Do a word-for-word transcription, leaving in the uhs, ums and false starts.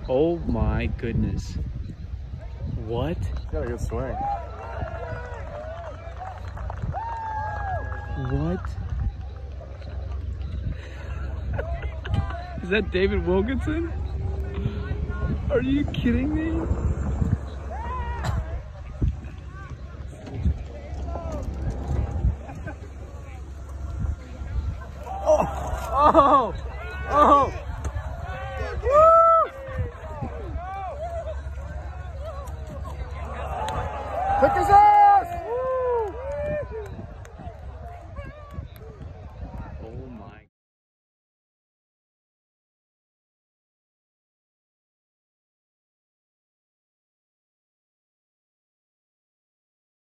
Oh my goodness. What? Got a good swing. What? Is that David Wilkinson? Are you kidding me? Oh! Oh! Oh!